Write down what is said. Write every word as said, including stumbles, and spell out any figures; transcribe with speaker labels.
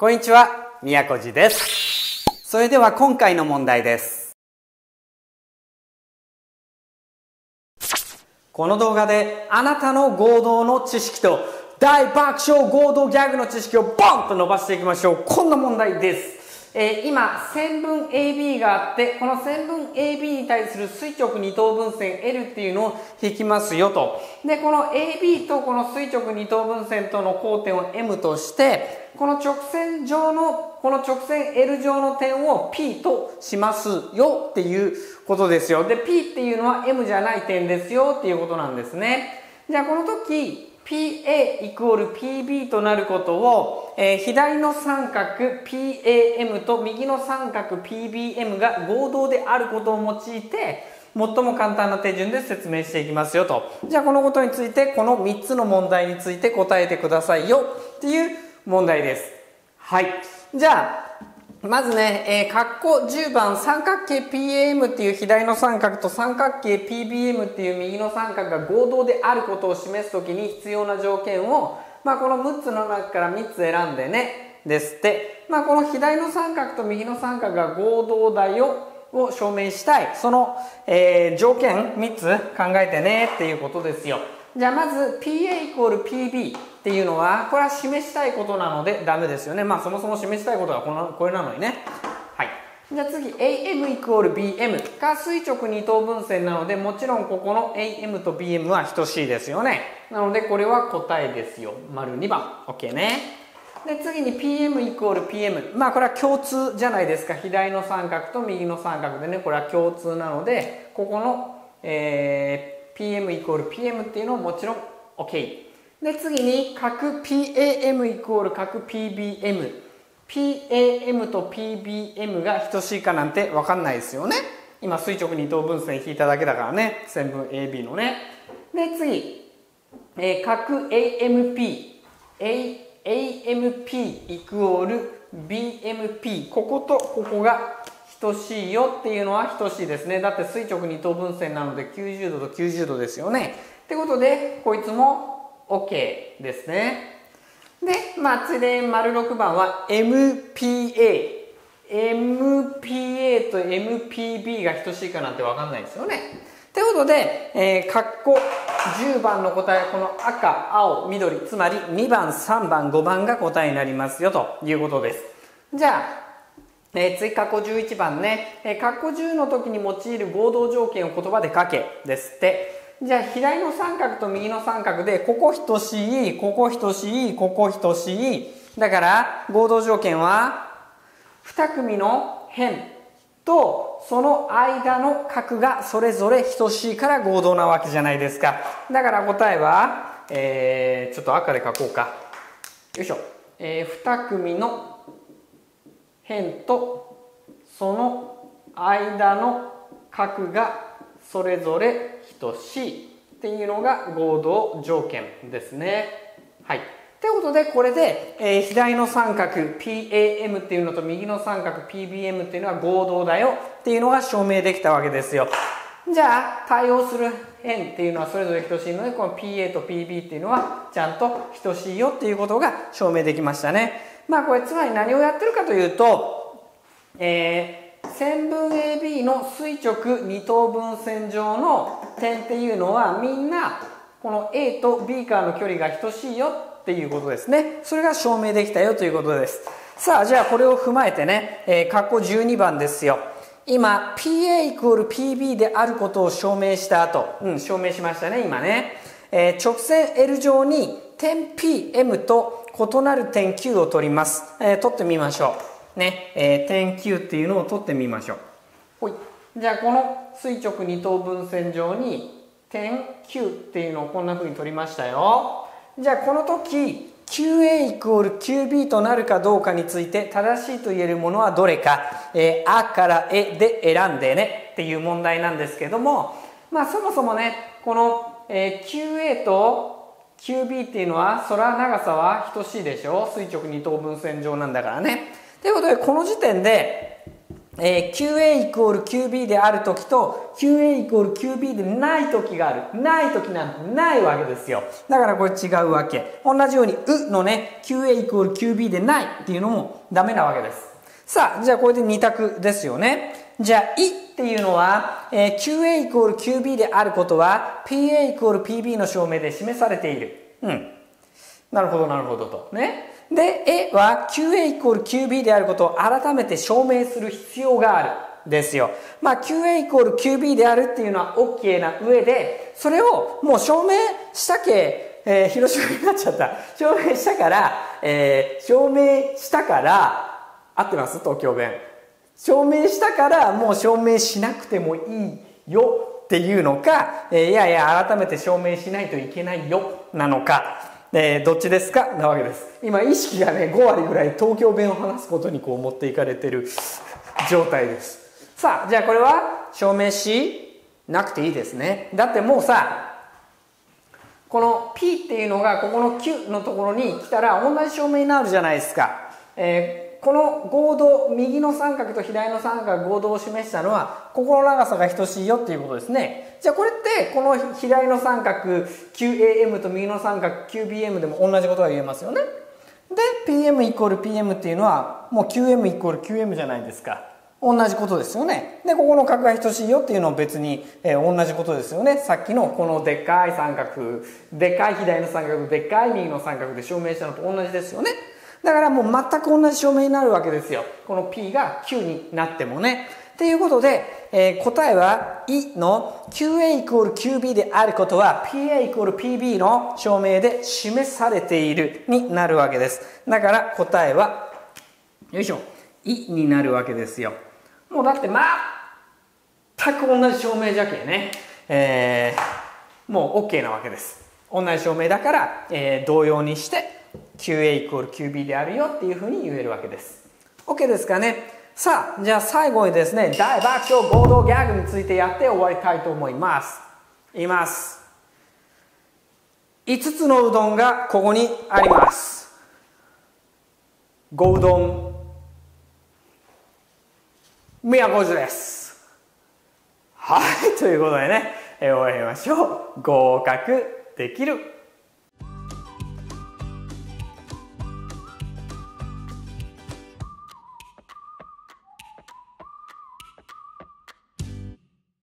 Speaker 1: こんにちは、宮古寺です。それでは今回の問題です。この動画であなたの合同の知識と大爆笑合同ギャグの知識をボンと伸ばしていきましょう。こんな問題です。えー、今線分 エービー があって、この線分 エービー に対する垂直二等分線 エル っていうのを引きますよと。でこの エービー とこの垂直二等分線との交点を エム として、この直線上のこの直線 エル 上の点を P としますよっていうことですよ。で P っていうのは エム じゃない点ですよっていうことなんですね。じゃあこの時ピーエー イコール ピービー となることを、えー、左の三角 ピーエーエム と右の三角 ピービーエム が合同であることを用いて最も簡単な手順で説明していきますよと。じゃあこのことについてこのみっつの問題について答えてくださいよっていう問題です。はい。じゃあまずね、えー、括弧じゅうばん三角形 ピーエーエム っていう左の三角と三角形 ピービーエム っていう右の三角が合同であることを示すときに必要な条件を、まあ、このむっつの中からみっつ選んでねですって、まあ、この左の三角と右の三角が合同だよを証明したい、その、えー、条件みっつ考えてねっていうことですよ。じゃあまず ピーエー イコール ピービー っていうのはこれは示したいことなのでダメですよね。まあそもそも示したいことはこのこれなのにね。はい。じゃあ次 エーエム イコール ビーエム が垂直二等分線なので、もちろんここの エーエム と ビーエム は等しいですよね。なのでこれは答えですよ。丸にばん OK ね。で次に ピーエム イコール ピーエム、 まあこれは共通じゃないですか。左の三角と右の三角でね、これは共通なのでここの、えーピーエム イコール ピーエム っていうのももちろん OK。 で次に角 ピーエーエム イコール角 ピービーエム、 ピーエーエム と ピービーエム が等しいかなんて分かんないですよね。今垂直二等分線引いただけだからね、線分 エービー のね。で次、えー、角 エーエムピー、 エーエムピー イコール ビーエムピー、 こことここが等しいよっていうのは等しいですね。だって垂直二等分線なのできゅうじゅうどときゅうじゅうどですよね。ってことでこいつも OK ですね。でまあついで丸ろくばんは エムピーエー、 エムピーエー と エムピービー が等しいかなんて分かんないですよね。ってことで、えー、括弧じゅうばんの答え、この赤青緑、つまりにばんさんばんごばんが答えになりますよということです。じゃあえー、次括弧じゅういちばんね、えー、括弧じゅうの時に用いる合同条件を言葉で書けですって。じゃあ左の三角と右の三角でここ等しい、ここ等しい、ここ等しい、だから合同条件はに組の辺とその間の角がそれぞれ等しいから合同なわけじゃないですか。だから答えは、えー、ちょっと赤で書こうか。よいしょ、えー、に組の辺とその間の角がそれぞれ等しいっていうのが合同条件ですね。はい。ということでこれで、えー、左の三角 ピーエーエム っていうのと右の三角 ピービーエム っていうのは合同だよっていうのが証明できたわけですよ。じゃあ対応する辺っていうのはそれぞれ等しいので、この ピーエー と ピービー っていうのはちゃんと等しいよっていうことが証明できましたね。まあこれつまり何をやってるかというと、えー、線分 エービー の垂直二等分線上の点っていうのはみんなこの A と B からの距離が等しいよっていうことですね。それが証明できたよということです。さあじゃあこれを踏まえてね、えー、括弧じゅうにばんですよ。今 ピーエー イコール ピービー であることを証明した後、うん、証明しましたね今ね、えー、直線 エル 上に点 ピーエム と異なる点 Q を取ります。えー、取ってみましょうね、えー、点 Q っていうのを取ってみましょう。ほい。じゃあこの垂直二等分線上に点 Q っていうのをこんな風に取りましたよ。じゃあこの時 キューエー イコール キュービー となるかどうかについて正しいと言えるものはどれか、えー、あからえで選んでねっていう問題なんですけども、まあそもそもねこの、えー、キューエー と キュービー っていうのはそれは長さは等しいでしょ、垂直二等分線上なんだからね。ということでこの時点でえー、キューエー イコール キュービー である時と キューエー イコール キュービー でない時がある。ない時なんてないわけですよ。だからこれ違うわけ。同じようにうのね キューエー イコール キュービー でないっていうのもダメなわけです。さあじゃあこれでに択ですよね。じゃあいっていうのは、えー、キューエー イコール キュービー であることは ピーエー イコール ピービー の証明で示されている。うんなるほどなるほどとね。で、えは キューエー イコール キュービー であることを改めて証明する必要がある。ですよ。まあ キューエー イコール キュービー であるっていうのは OK な上で、それをもう証明したけ、えー、広島になっちゃった。証明したから、えー、証明したから、合ってます東京弁。証明したからもう証明しなくてもいいよっていうのか、えー、いやいや改めて証明しないといけないよなのか。えー、どっちですかなわけです。今意識がねご割ぐらい東京弁を話すことにこう持っていかれてる状態です。さあじゃあこれは証明しなくていいですね。だってもうさこの P っていうのがここの Q のところに来たら同じ証明になるじゃないですか。えー、この合同右の三角と左の三角合同を示したのはここの長さが等しいよっていうことですね。じゃあこれってこの左の三角 キューエーエム と右の三角 キュービーエム でも同じことが言えますよね。で ピーエム イコール ピーエム っていうのはもう キューエム イコール キューエム じゃないですか。同じことですよね。でここの角が等しいよっていうのは別に、えー、同じことですよね。さっきのこのでっかい三角でっかい左の三角とでっかい右の三角で証明したのと同じですよね。だからもう全く同じ証明になるわけですよ。この P が Q になってもね。ということで、えー、答えは い の キューエー イコール キュービー であることは ピーエー イコール ピービー の証明で示されているになるわけです。だから答えはよいしょいになるわけですよ。もうだって全く同じ証明じゃけね、えー、もう OK なわけです。同じ証明だから、えー、同様にして キューエー イコール キュービー であるよっていうふうに言えるわけです。 OK ですかね。さあじゃあ最後にですね大爆笑合同ギャグについてやって終わりたいと思います。言います。いつつのうどんがここにあります。ごうどん宮古寺です。はいということでね、えー、終わりましょう。合格できる